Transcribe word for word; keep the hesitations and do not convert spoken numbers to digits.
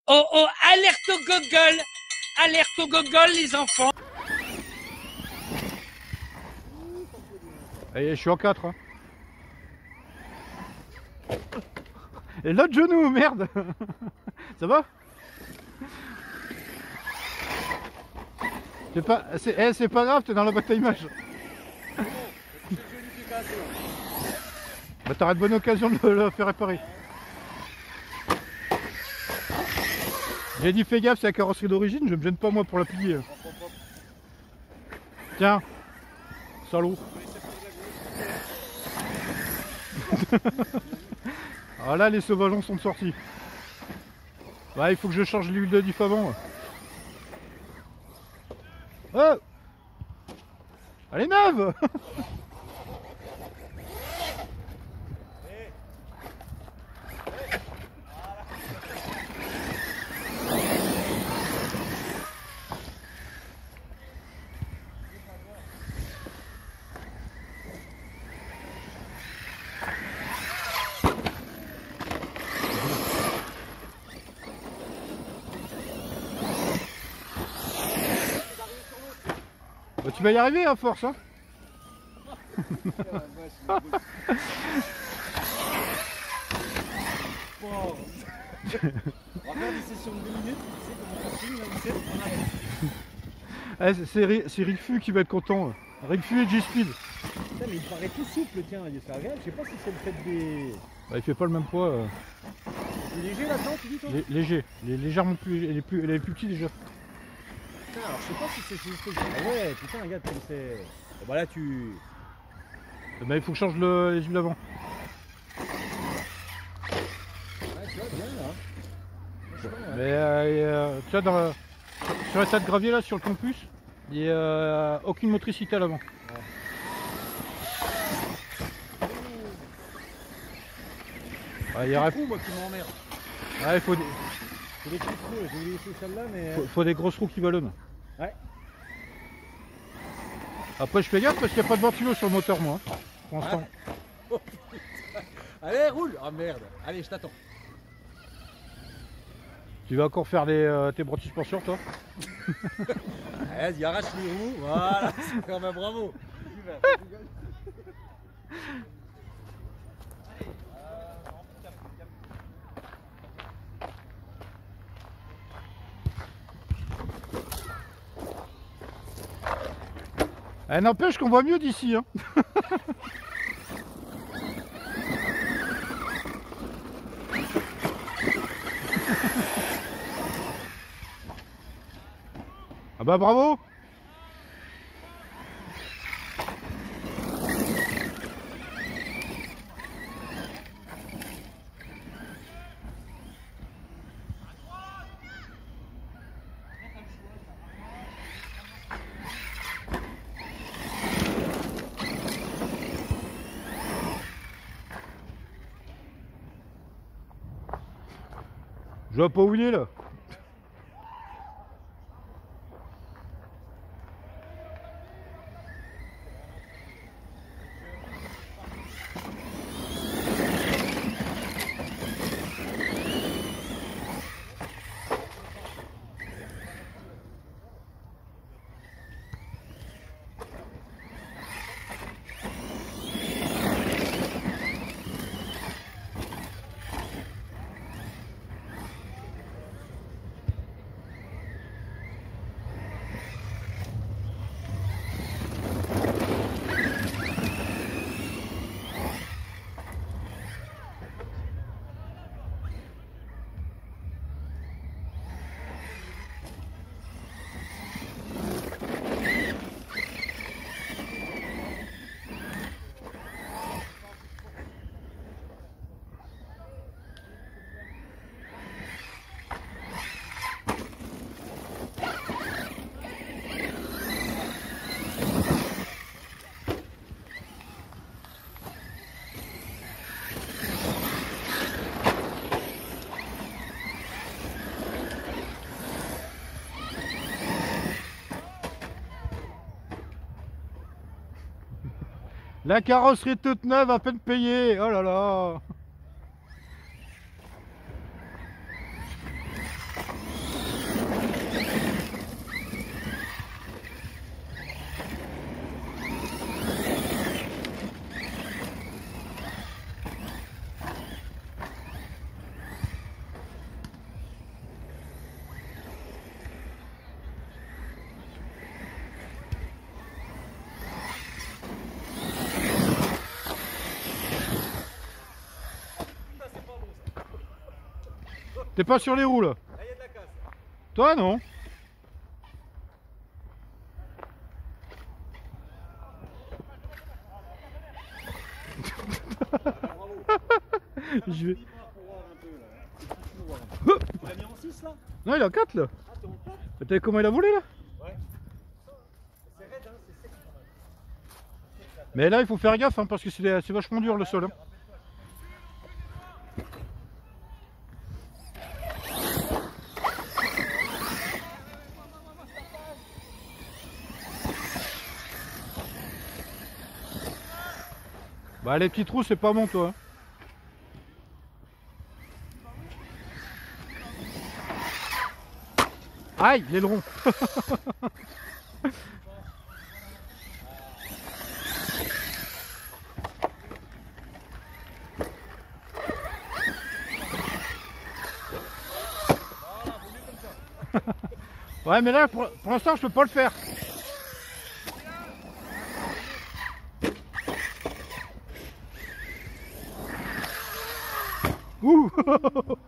Oh oh, alerte au gogol! Alerte au gogol, les enfants! Allez, je suis en quatre. Hein. Et l'autre genou, merde. Ça va? C'est pas, c'est, eh, c'est pas grave, t'es dans la boîte à images. Bah t'auras de bonne occasion de le faire réparer. J'ai dit fais gaffe, c'est la carrosserie d'origine, je me gêne pas moi pour la plier. Tiens, salaud. Ah là les sauvageons sont sortis. Bah il faut que je change l'huile de diff avant. Oh, elle est neuve. Bah, tu vas y arriver à force hein. Bon. On va faire des sessions de deux minutes, tu sais comment on finit, là, vous savez, on arrête. Eh, c'est Rigfu qui va être content. Rigfu et G-Speed. Putain, mais il paraît tout souple, tiens, c'est agréable. Je sais pas si c'est le fait des... Bah, il fait pas le même poids. Euh... Il est léger là-dedans, tu dis toi? Lé Léger, il est légèrement plus, il est plus, il est plus petit déjà. Putain, alors je sais pas si c'est juste que... Ah ouais, putain, regarde comme c'est... Bon bah là tu... Bah, il faut que je change le, les huiles d'avant. Ouais, tu vois, bien là. Ouais. Mais euh, euh, tu vois, dans, sur les tas de gravier là, sur le campus, il n'y a euh, aucune motricité à l'avant. Ouais. Ouais, il y aurait... Trou, moi qui m'emmerde. Ouais, il faut des... C'est des petits trous, j'ai voulu laisser celle-là, mais... Faut, faut des grosses roues qui ballonnent. Ouais. Après, je fais gaffe parce qu'il n'y a pas de ventilo sur le moteur, moi, hein, pour l'instant. Ah. Oh, allez, roule. Ah merde. Allez, je t'attends. Tu vas encore faire les, euh, tes bras de suspension, toi? Vas-y, arrache les roues. Voilà, c'est quand même bravo. Eh, n'empêche qu'on voit mieux d'ici, hein. Ah bah bravo. Je vois pas où il est là. La carrosserie toute neuve, à peine payée. Oh là là. T'es pas sur les roues là? Là, il y a de la casse. Toi non? Je vais... Tu l'as mis en six là? Non, il est en quatre là. Ah, t'es en quatre? T'as vu comment il a volé là? Ouais. C'est raide, hein, c'est sec. Mais là, il faut faire gaffe hein, parce que c'est c'est vachement dur le sol. Hein. Bah les petits trous c'est pas bon toi. Aïe, l'aileron. Ouais mais là pour, pour l'instant je peux pas le faire. Ouh.